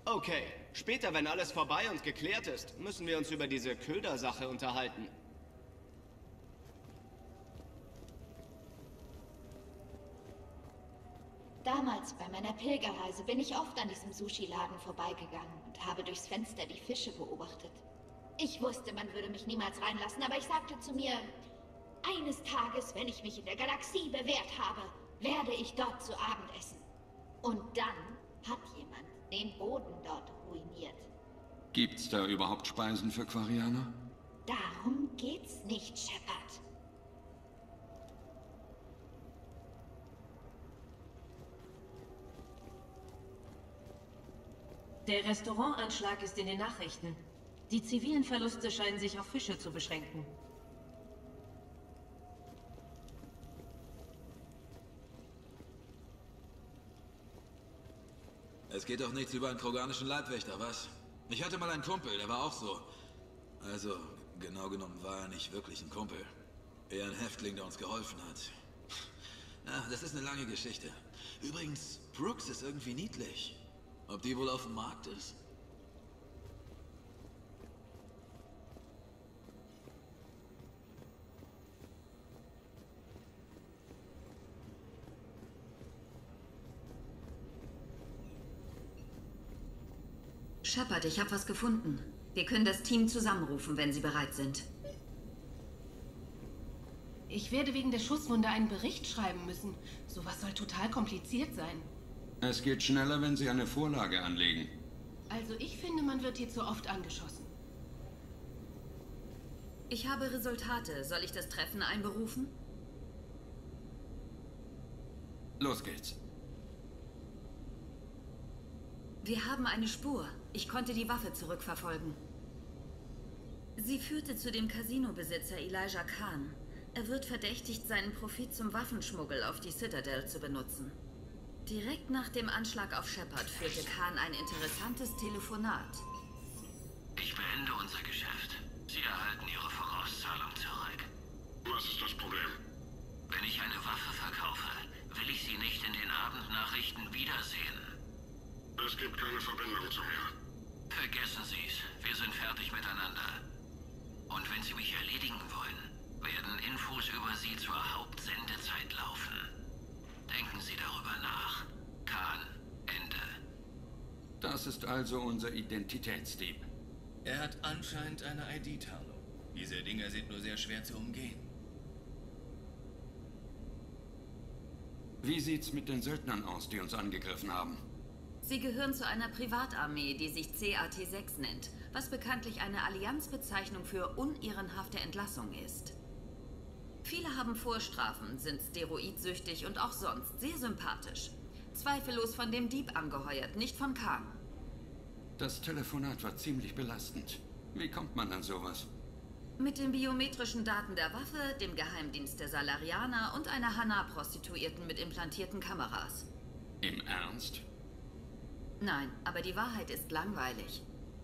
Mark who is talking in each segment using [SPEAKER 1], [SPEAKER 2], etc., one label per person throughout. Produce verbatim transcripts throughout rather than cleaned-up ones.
[SPEAKER 1] Okay, später, wenn alles vorbei und geklärt ist, müssen wir uns über diese Köder-Sache unterhalten.
[SPEAKER 2] Damals bei meiner Pilgerreise bin ich oft an diesem Sushi-Laden vorbeigegangen und habe durchs Fenster die Fische beobachtet. Ich wusste, man würde mich niemals reinlassen, aber ich sagte zu mir, eines Tages, wenn ich mich in der Galaxie bewährt habe, werde ich dort zu Abend essen. Und dann hat jemand den Boden dort ruiniert.
[SPEAKER 3] Gibt's da überhaupt Speisen für Quarianer?
[SPEAKER 2] Darum geht's nicht, Shepard.
[SPEAKER 4] Der Restaurantanschlag ist in den Nachrichten. Die zivilen Verluste scheinen sich auf Fische zu beschränken.
[SPEAKER 5] Es geht doch nichts über einen kroganischen Leibwächter, was? Ich hatte mal einen Kumpel, der war auch so. Also, genau genommen war er nicht wirklich ein Kumpel. Eher ein Häftling, der uns geholfen hat. Ja, das ist eine lange Geschichte. Übrigens, Brooks ist irgendwie niedlich. Ob die wohl auf dem Markt ist?
[SPEAKER 6] Shepard, ich habe was gefunden. Wir können das Team zusammenrufen, wenn Sie bereit sind.
[SPEAKER 7] Ich werde wegen der Schusswunde einen Bericht schreiben müssen. Sowas soll total kompliziert sein.
[SPEAKER 3] Es geht schneller, wenn Sie eine Vorlage anlegen.
[SPEAKER 7] Also ich finde, man wird hier zu oft angeschossen.
[SPEAKER 6] Ich habe Resultate. Soll ich das Treffen einberufen?
[SPEAKER 3] Los geht's.
[SPEAKER 6] Wir haben eine Spur. Ich konnte die Waffe zurückverfolgen. Sie führte zu dem Casinobesitzer Elijah Khan. Er wird verdächtigt, seinen Profit zum Waffenschmuggel auf die Citadel zu benutzen. Direkt nach dem Anschlag auf Shepard führte Khan ein interessantes Telefonat.
[SPEAKER 8] Ich beende unser Geschäft. Sie erhalten Ihre Vorauszahlung zurück.
[SPEAKER 9] Was ist das Problem?
[SPEAKER 8] Wenn ich eine Waffe verkaufe, will ich sie nicht in den Abendnachrichten wiedersehen.
[SPEAKER 9] Es gibt keine Verbindung zu mir.
[SPEAKER 8] Vergessen Sie's. Wir sind fertig miteinander. Und wenn Sie mich erledigen wollen, werden Infos über Sie zur Hauptsendezeit laufen. Denken Sie darüber nach. Khan, Ende.
[SPEAKER 3] Das ist also unser Identitätsdieb.
[SPEAKER 10] Er hat anscheinend eine I D-Tarnung. Diese Dinger sind nur sehr schwer zu umgehen.
[SPEAKER 3] Wie sieht's mit den Söldnern aus, die uns angegriffen haben?
[SPEAKER 6] Sie gehören zu einer Privatarmee, die sich C A T sechs nennt, was bekanntlich eine Allianzbezeichnung für unehrenhafte Entlassung ist. Viele haben Vorstrafen, sind steroidsüchtig und auch sonst sehr sympathisch. Zweifellos von dem Dieb angeheuert, nicht von Khan.
[SPEAKER 3] Das Telefonat war ziemlich belastend. Wie kommt man an sowas?
[SPEAKER 6] Mit den biometrischen Daten der Waffe, dem Geheimdienst der Salarianer und einer Hana-Prostituierten mit implantierten Kameras.
[SPEAKER 3] Im Ernst?
[SPEAKER 6] Nein, aber die Wahrheit ist langweilig.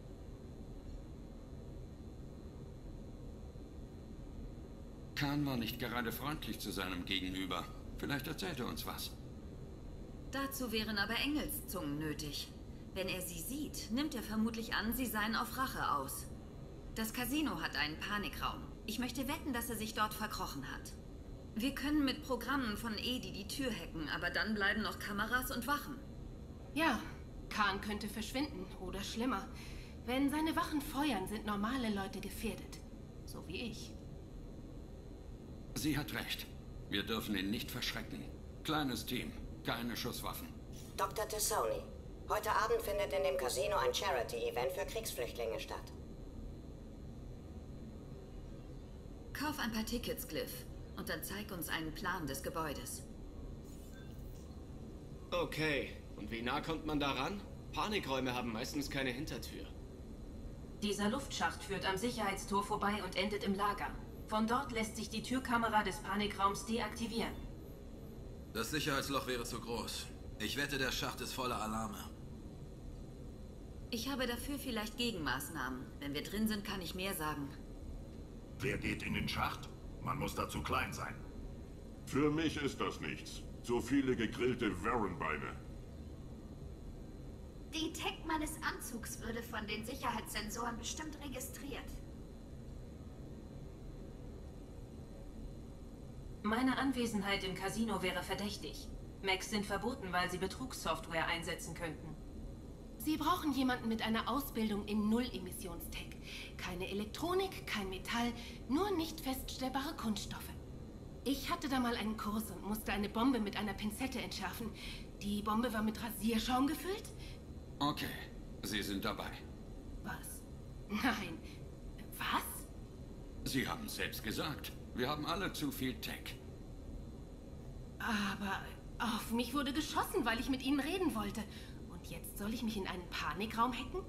[SPEAKER 3] Khan war nicht gerade freundlich zu seinem Gegenüber. Vielleicht erzählt er uns was.
[SPEAKER 6] Dazu wären aber Engelszungen nötig. Wenn er sie sieht, nimmt er vermutlich an, sie seien auf Rache aus. Das Casino hat einen Panikraum. Ich möchte wetten, dass er sich dort verkrochen hat. Wir können mit Programmen von Edi die Tür hacken, aber dann bleiben noch Kameras und Wachen.
[SPEAKER 7] Ja, Khan könnte verschwinden oder schlimmer. Wenn seine Wachen feuern, sind normale Leute gefährdet. So wie ich.
[SPEAKER 3] Sie hat recht. Wir dürfen ihn nicht verschrecken. Kleines Team, keine Schusswaffen.
[SPEAKER 11] Doktor Tassoni, heute Abend findet in dem Casino ein Charity-Event für Kriegsflüchtlinge statt.
[SPEAKER 6] Kauf ein paar Tickets, Glyph, und dann zeig uns einen Plan des Gebäudes.
[SPEAKER 1] Okay, und wie nah kommt man daran? Panikräume haben meistens keine Hintertür.
[SPEAKER 4] Dieser Luftschacht führt am Sicherheitstor vorbei und endet im Lager. Von dort lässt sich die Türkamera des Panikraums deaktivieren.
[SPEAKER 5] Das Sicherheitsloch wäre zu groß. Ich wette, der Schacht ist voller Alarme.
[SPEAKER 6] Ich habe dafür vielleicht Gegenmaßnahmen. Wenn wir drin sind, kann ich mehr sagen.
[SPEAKER 9] Wer geht in den Schacht? Man muss dazu klein sein. Für mich ist das nichts. So viele gegrillte Warren-Beine.
[SPEAKER 2] Die Die Tech meines Anzugs würde von den Sicherheitssensoren bestimmt registriert.
[SPEAKER 4] Meine Anwesenheit im Casino wäre verdächtig. Macs sind verboten, weil sie Betrugssoftware einsetzen könnten.
[SPEAKER 7] Sie brauchen jemanden mit einer Ausbildung in Null-Emissionstech. Keine Elektronik, kein Metall, nur nicht feststellbare Kunststoffe. Ich hatte da mal einen Kurs und musste eine Bombe mit einer Pinzette entschärfen. Die Bombe war mit Rasierschaum gefüllt.
[SPEAKER 3] Okay, Sie sind dabei.
[SPEAKER 7] Was? Nein. Was?
[SPEAKER 3] Sie haben es selbst gesagt. Wir haben alle zu viel Tech.
[SPEAKER 7] Aber auf mich wurde geschossen, weil ich mit Ihnen reden wollte. Und jetzt soll ich mich in einen Panikraum hacken?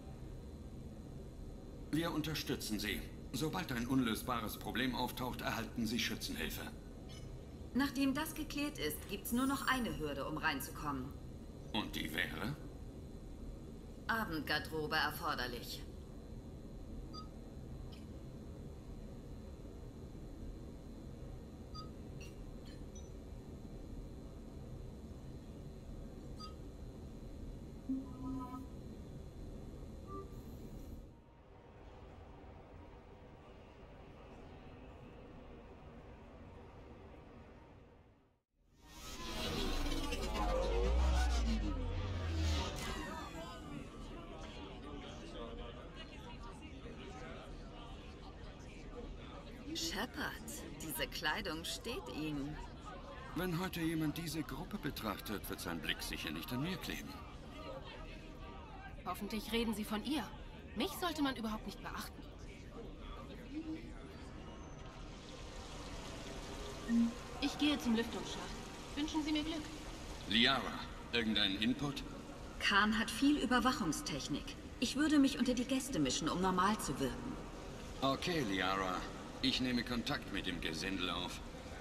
[SPEAKER 3] Wir unterstützen Sie. Sobald ein unlösbares Problem auftaucht, erhalten Sie Schützenhilfe.
[SPEAKER 6] Nachdem das geklärt ist, gibt's nur noch eine Hürde, um reinzukommen.
[SPEAKER 3] Und die wäre?
[SPEAKER 6] Abendgarderobe erforderlich. Shepard, diese Kleidung steht Ihnen.
[SPEAKER 3] Wenn heute jemand diese Gruppe betrachtet, wird sein Blick sicher nicht an mir kleben.
[SPEAKER 7] Hoffentlich reden Sie von ihr. Mich sollte man überhaupt nicht beachten. Ich gehe zum Lüftungsschacht. Wünschen Sie mir Glück.
[SPEAKER 3] Liara, irgendeinen Input?
[SPEAKER 6] Khan hat viel Überwachungstechnik. Ich würde mich unter die Gäste mischen, um normal zu wirken.
[SPEAKER 3] Okay, Liara. Ich nehme Kontakt mit dem Gesindel auf.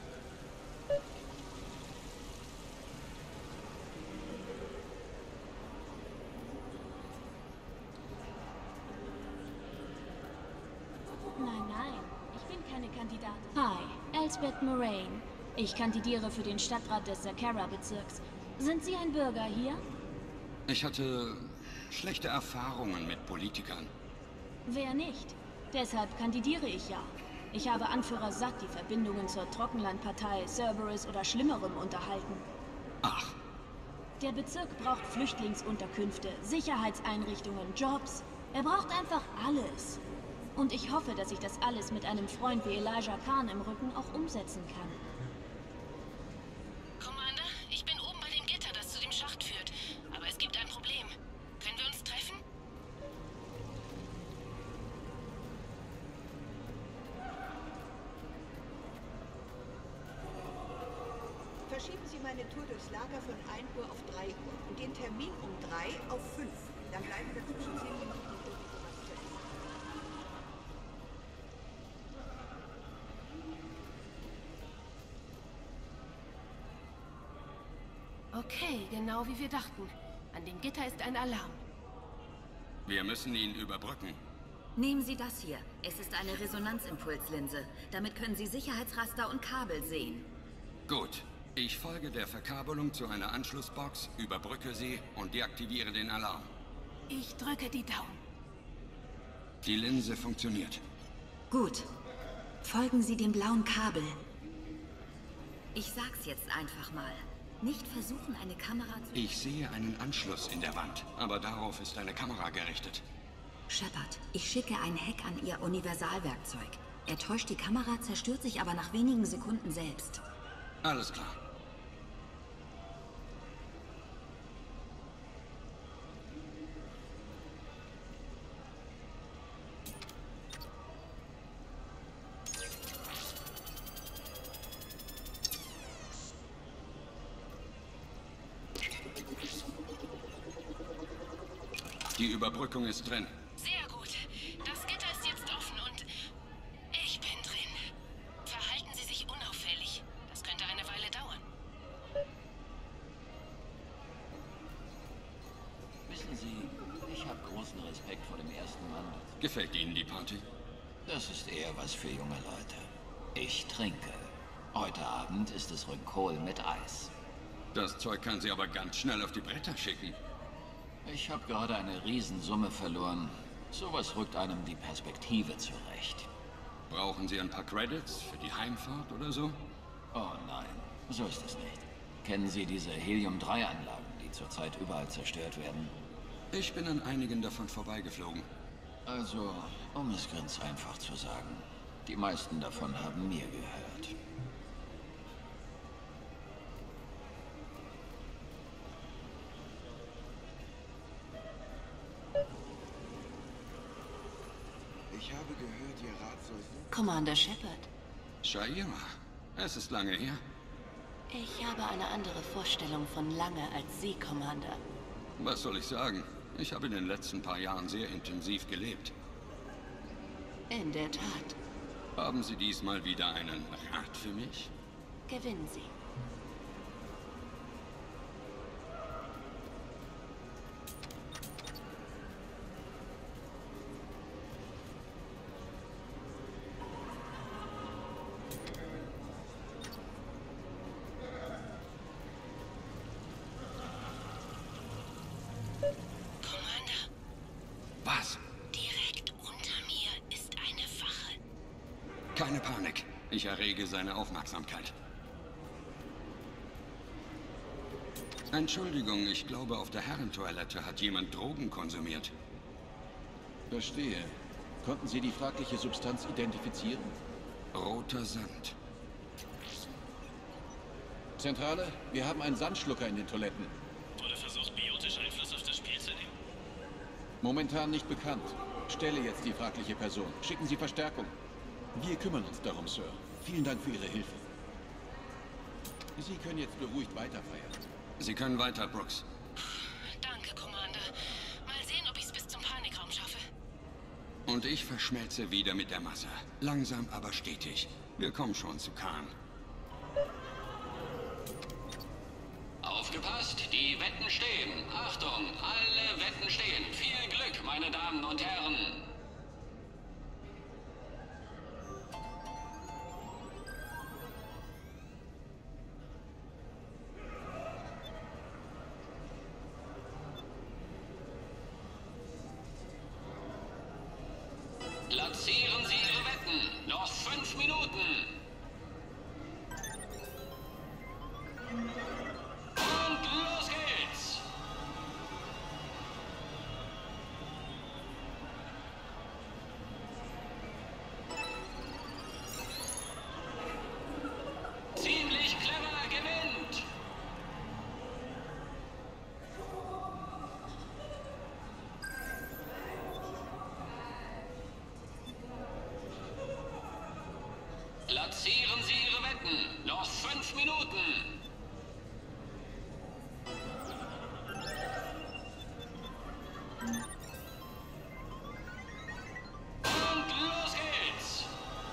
[SPEAKER 12] Nein, nein, ich bin keine Kandidatin. Hi, Elsbeth Moraine. Ich kandidiere für den Stadtrat des Zakara-Bezirks. Sind Sie ein Bürger hier?
[SPEAKER 3] Ich hatte schlechte Erfahrungen mit Politikern.
[SPEAKER 12] Wer nicht? Deshalb kandidiere ich ja. Ich habe Anführer satt, die Verbindungen zur Trockenlandpartei, Cerberus oder Schlimmerem unterhalten.
[SPEAKER 3] Ach.
[SPEAKER 12] Der Bezirk braucht Flüchtlingsunterkünfte, Sicherheitseinrichtungen, Jobs. Er braucht einfach alles. Und ich hoffe, dass ich das alles mit einem Freund wie Elijah Khan im Rücken auch umsetzen kann.
[SPEAKER 7] Commander, ich bin oben bei dem Gitter, das zu dem Schacht führt. Aber es gibt ein Problem. Können wir uns treffen?
[SPEAKER 13] Verschieben Sie meine Tour durchs Lager von ein Uhr auf drei Uhr und den Termin um drei auf fünf. Dann bleiben dazwischen zehn Minuten, um irgendwas zu essen.
[SPEAKER 7] Okay, genau wie wir dachten. An dem Gitter ist ein Alarm.
[SPEAKER 3] Wir müssen ihn überbrücken.
[SPEAKER 6] Nehmen Sie das hier. Es ist eine Resonanzimpulslinse. Damit können Sie Sicherheitsraster und Kabel sehen.
[SPEAKER 3] Gut. Ich folge der Verkabelung zu einer Anschlussbox, überbrücke sie und deaktiviere den Alarm.
[SPEAKER 7] Ich drücke die Daumen.
[SPEAKER 3] Die Linse funktioniert.
[SPEAKER 6] Gut. Folgen Sie dem blauen Kabel. Ich sag's jetzt einfach mal. Nicht versuchen, eine Kamera zu...
[SPEAKER 3] Ich sehe einen Anschluss in der Wand, aber darauf ist eine Kamera gerichtet.
[SPEAKER 6] Shepard, ich schicke ein Hack an Ihr Universalwerkzeug. Er täuscht die Kamera, zerstört sich aber nach wenigen Sekunden selbst.
[SPEAKER 3] Alles klar. Die Überbrückung ist drin.
[SPEAKER 7] Sehr gut. Das Gitter ist jetzt offen und ich bin drin. Verhalten Sie sich unauffällig. Das könnte eine Weile dauern.
[SPEAKER 8] Wissen Sie, ich habe großen Respekt vor dem ersten Mann.
[SPEAKER 3] Gefällt Ihnen die Party?
[SPEAKER 8] Das ist eher was für junge Leute. Ich trinke. Heute Abend ist es Rückkohl mit Eis.
[SPEAKER 3] Das Zeug kann Sie aber ganz schnell auf die Bretter schicken.
[SPEAKER 14] Ich habe gerade eine Riesensumme verloren. Sowas rückt einem die Perspektive zurecht.
[SPEAKER 3] Brauchen Sie ein paar Credits für die Heimfahrt oder so?
[SPEAKER 14] Oh nein, so ist es nicht. Kennen Sie diese Helium drei Anlagen, die zurzeit überall zerstört werden?
[SPEAKER 3] Ich bin an einigen davon vorbeigeflogen.
[SPEAKER 14] Also, um es ganz einfach zu sagen, die meisten davon haben mir gehört.
[SPEAKER 15] Ich habe gehört, Ihr Rat soll...
[SPEAKER 7] Commander Shepard.
[SPEAKER 3] Shaira, es ist lange her.
[SPEAKER 7] Ich habe eine andere Vorstellung von lange als Sie, Commander.
[SPEAKER 3] Was soll ich sagen? Ich habe in den letzten paar Jahren sehr intensiv gelebt.
[SPEAKER 7] In der Tat.
[SPEAKER 3] Haben Sie diesmal wieder einen Rat für mich?
[SPEAKER 7] Gewinnen Sie.
[SPEAKER 3] Was?
[SPEAKER 7] Direkt unter mir ist eine Wache.
[SPEAKER 3] Keine Panik. Ich errege seine Aufmerksamkeit. Entschuldigung, ich glaube, auf der Herrentoilette hat jemand Drogen konsumiert.
[SPEAKER 16] Verstehe. Konnten Sie die fragliche Substanz identifizieren?
[SPEAKER 3] Roter Sand.
[SPEAKER 16] Zentrale, wir haben einen Sandschlucker in den Toiletten.
[SPEAKER 17] Wurde versucht, biotisch Einfluss auf das Spiel zu nehmen.
[SPEAKER 16] Momentan nicht bekannt. Stelle jetzt die fragliche Person. Schicken Sie Verstärkung. Wir kümmern uns darum, Sir. Vielen Dank für Ihre Hilfe. Sie können jetzt beruhigt weiterfeiern.
[SPEAKER 3] Sie können weiter, Brooks.
[SPEAKER 7] Danke, Commander. Mal sehen, ob ich es bis zum Panikraum schaffe.
[SPEAKER 3] Und ich verschmelze wieder mit der Masse. Langsam, aber stetig. Wir kommen schon zu Khan.
[SPEAKER 8] Aufgepasst, die Wetten stehen. Achtung, alle Wetten stehen. Viel Glück, meine Damen und Herren. Platzieren Sie Ihre Wetten. Noch fünf Minuten. Und los geht's! Ziemlich clever gewinnt! Platzieren Sie Ihre Wetten. Noch fünf Minuten. Und los geht's!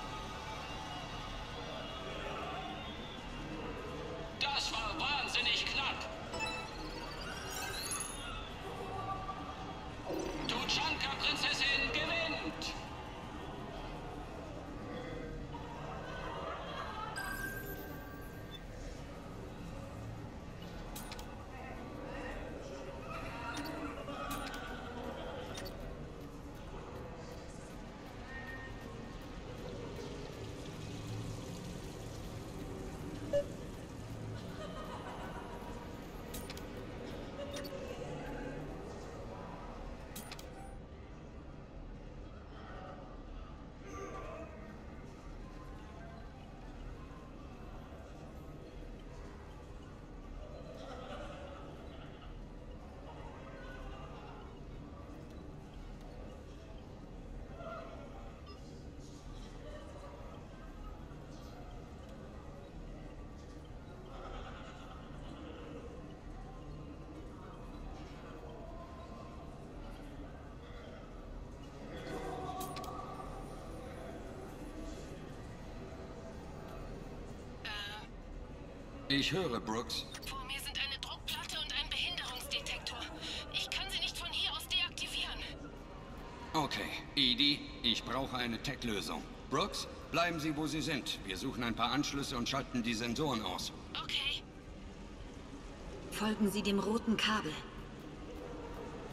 [SPEAKER 8] Das war wahnsinnig knapp. Tuchanka-Prinzessin gewinnt!
[SPEAKER 3] Ich höre, Brooks.
[SPEAKER 7] Vor mir sind eine Druckplatte und ein Behinderungsdetektor. Ich kann sie nicht von hier aus deaktivieren.
[SPEAKER 3] Okay, Edie, ich brauche eine Tech-Lösung. Brooks, bleiben Sie, wo Sie sind. Wir suchen ein paar Anschlüsse und schalten die Sensoren aus.
[SPEAKER 7] Okay.
[SPEAKER 6] Folgen Sie dem roten Kabel.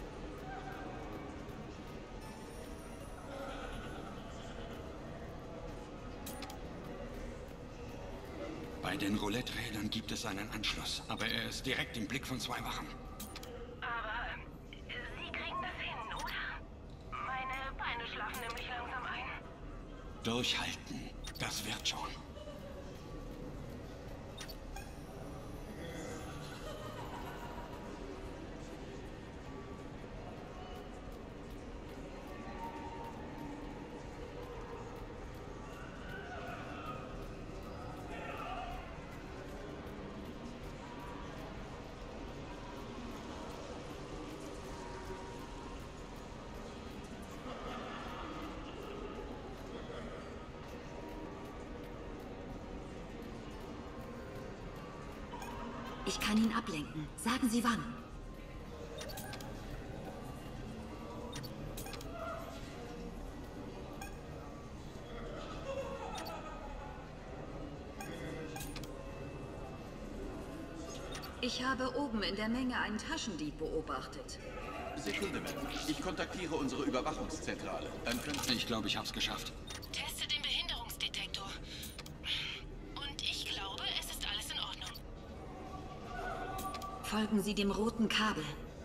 [SPEAKER 3] den Roulette-Rädern gibt es einen Anschluss, aber er ist direkt im Blick von zwei Wachen.
[SPEAKER 4] Aber Sie kriegen das hin, oder? Meine Beine schlafen nämlich langsam ein.
[SPEAKER 3] Durchhalten, das wird schon.
[SPEAKER 6] Ich kann ihn ablenken. Sagen Sie wann. Ich habe oben in der Menge einen Taschendieb beobachtet.
[SPEAKER 16] Sekunde, Ma'am. Ich kontaktiere unsere Überwachungszentrale. Dann können Sie...
[SPEAKER 3] Ich glaube, ich hab's geschafft.
[SPEAKER 7] Teste den Behinderungsdetektor. Und ich glaube, es ist alles in Ordnung.
[SPEAKER 6] Folgen Sie dem roten Kabel.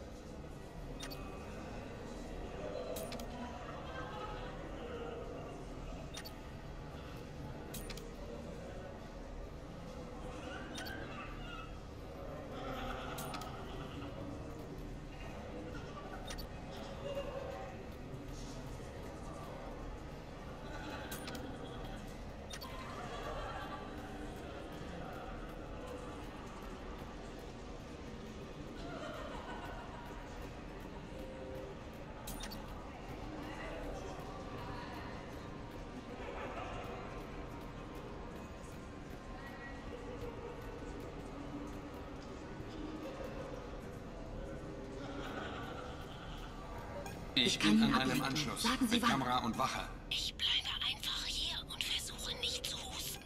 [SPEAKER 3] Ich,
[SPEAKER 6] ich kann
[SPEAKER 3] bin
[SPEAKER 6] ihn
[SPEAKER 3] an einem
[SPEAKER 6] ablenken.
[SPEAKER 3] Anschluss
[SPEAKER 6] Sagen Sie
[SPEAKER 3] mit
[SPEAKER 6] wann.
[SPEAKER 3] Kamera und Wache.
[SPEAKER 7] Ich bleibe einfach hier und versuche nicht zu husten.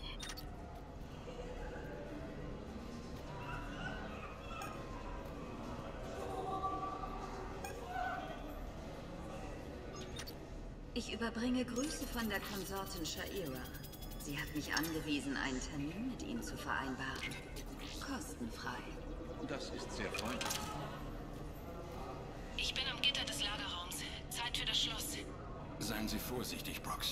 [SPEAKER 6] Ich überbringe Grüße von der Konsortin Sha'ira. Sie hat mich angewiesen, einen Termin mit Ihnen zu vereinbaren. Kostenfrei.
[SPEAKER 16] Das ist sehr freundlich.
[SPEAKER 7] Ich bin am Gitter des Lagerraums. Zeit für das Schloss.
[SPEAKER 3] Seien Sie vorsichtig, Brox.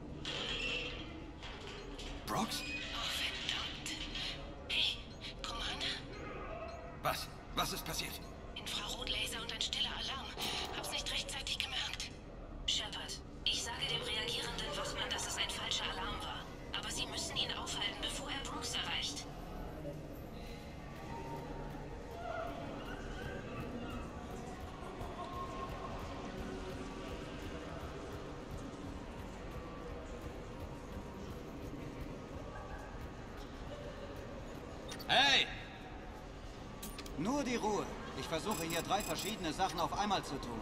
[SPEAKER 3] Brox?
[SPEAKER 7] Oh, verdammt. Hey, Commander?
[SPEAKER 3] Was? Was ist passiert?
[SPEAKER 7] Infrarotlaser und ein stiller Alarm. Hab's nicht rechtzeitig gemerkt.
[SPEAKER 4] Shepard, ich sage dem reagierenden Wachmann, dass es ein falscher Alarm war. Aber Sie müssen ihn aufhalten, bevor er Brooks erreicht.
[SPEAKER 18] Hey! Nur die Ruhe. Ich versuche hier drei verschiedene Sachen auf einmal zu tun.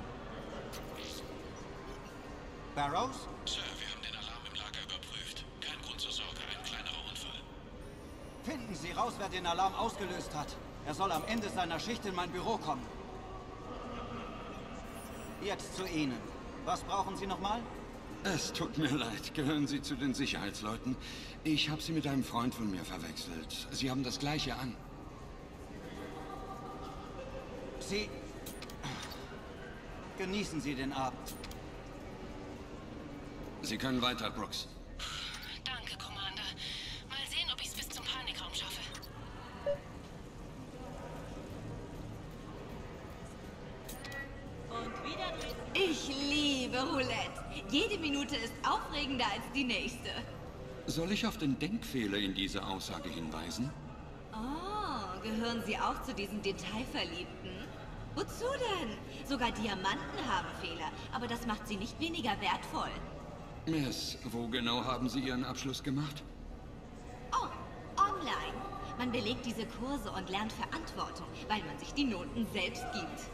[SPEAKER 18] Barrows?
[SPEAKER 17] Sir, wir haben den Alarm im Lager überprüft. Kein Grund zur Sorge, ein kleinerer Unfall.
[SPEAKER 18] Finden Sie raus, wer den Alarm ausgelöst hat. Er soll am Ende seiner Schicht in mein Büro kommen. Jetzt zu Ihnen. Was brauchen Sie nochmal?
[SPEAKER 3] Es tut mir leid. Gehören Sie zu den Sicherheitsleuten? Ich habe Sie mit einem Freund von mir verwechselt. Sie haben das Gleiche an.
[SPEAKER 18] Sie... Genießen Sie den Abend.
[SPEAKER 3] Sie können weiter, Brooks.
[SPEAKER 7] Danke, Commander. Mal sehen, ob ich's bis zum Panikraum schaffe.
[SPEAKER 19] Und wieder drin. Ich liebe Roulette. Jede Minute ist aufregender als die nächste.
[SPEAKER 3] Soll ich auf den Denkfehler in dieser Aussage hinweisen?
[SPEAKER 19] Oh, gehören Sie auch zu diesen Detailverliebten? Wozu denn? Sogar Diamanten haben Fehler, aber das macht sie nicht weniger wertvoll.
[SPEAKER 3] Miss, wo genau haben Sie Ihren Abschluss gemacht?
[SPEAKER 19] Oh, online. Man belegt diese Kurse und lernt Verantwortung, weil man sich die Noten selbst gibt.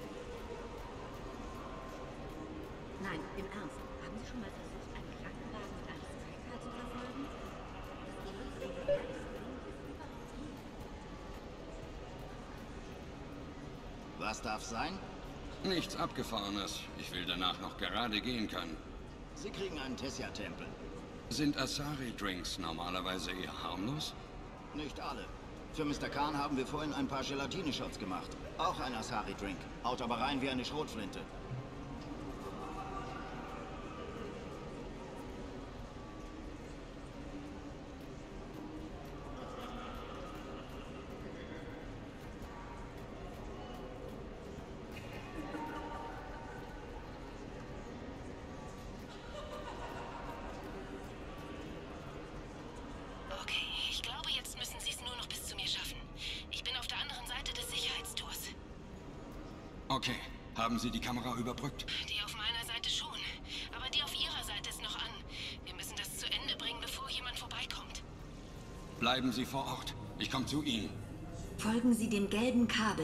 [SPEAKER 6] Nein, im Ernst. Haben Sie schon mal versucht, einen Krankenwagen
[SPEAKER 20] Was darf sein?
[SPEAKER 3] Nichts Abgefahrenes. Ich will danach noch gerade gehen können.
[SPEAKER 20] Sie kriegen einen Tessia-Tempel.
[SPEAKER 3] Sind Asari-Drinks normalerweise eher harmlos?
[SPEAKER 20] Nicht alle. Für Mister Khan haben wir vorhin ein paar Gelatine-Shots gemacht. Auch ein Asari-Drink. Haut aber rein wie eine Schrotflinte.
[SPEAKER 3] Okay. Haben Sie die Kamera überbrückt?
[SPEAKER 7] Die auf meiner Seite schon. Aber die auf Ihrer Seite ist noch an. Wir müssen das zu Ende bringen, bevor jemand vorbeikommt.
[SPEAKER 3] Bleiben Sie vor Ort. Ich komme zu Ihnen.
[SPEAKER 6] Folgen Sie dem gelben Kabel.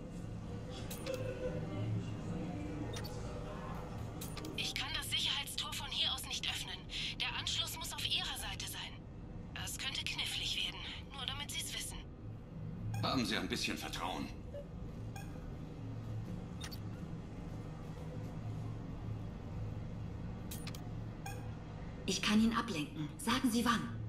[SPEAKER 7] Ich kann das Sicherheitstor von hier aus nicht öffnen. Der Anschluss muss auf Ihrer Seite sein. Es könnte knifflig werden. Nur damit Sie es wissen.
[SPEAKER 3] Haben Sie ein bisschen Vertrauen.
[SPEAKER 6] Ich kann ihn ablenken. Sagen Sie wann.